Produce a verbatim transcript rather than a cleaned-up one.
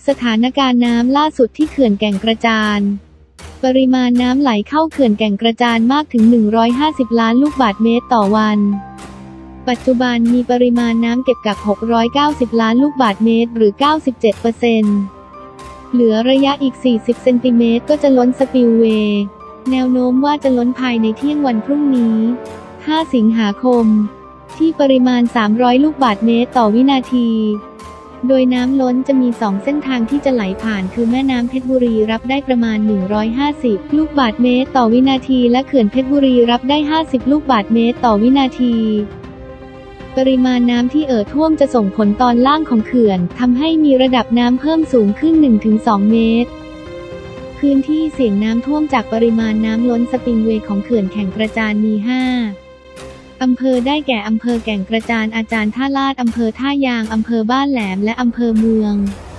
สถานการณ์น้ำล่าสุดที่เขื่อนแก่งกระจานปริมาณน้ำไหลเข้าเขื่อนแก่งกระจานมากถึงหนึ่งร้อยห้าสิบล้านลูกบาศก์เมตรต่อวันปัจจุบันมีปริมาณน้ำเก็บกักหกร้อยเก้าสิบล้านลูกบาศก์เมตรหรือ เก้าสิบเจ็ดเปอร์เซ็นต์ เหลือระยะอีกสี่สิบเซนติเมตรก็จะล้นสปิลเวย์แนวโน้มว่าจะล้นภายในเที่ยงวันพรุ่งนี้ห้าสิงหาคมที่ปริมาณสามร้อยลูกบาศก์เมตรต่อวินาทีโดยน้ำล้นจะมีสองเส้นทางที่จะไหลผ่านคือแม่น้ำเพชรบุรีรับได้ประมาณหนึ่งร้อยห้าสิบลูกบาศก์เมตรต่อวินาทีและเขื่อนเพชรบุรีรับได้ห้าสิบลูกบาศก์เมตรต่อวินาทีปริมาณน้ำที่เอ่อท่วมจะส่งผลตอนล่างของเขื่อนทำให้มีระดับน้ำเพิ่มสูงขึ้น หนึ่งถึงสอง เมตรพื้นที่เสี่ยงน้ำท่วมจากปริมาณน้ำล้นสปิลเวย์ของเขื่อนแก่งกระจานมีห้าอำเภอได้แก่อำเภอแก่งกระจานอาจารย์ท่าลาดอำเภอท่ายางอำเภอบ้านแหลมและอำเภอเมือง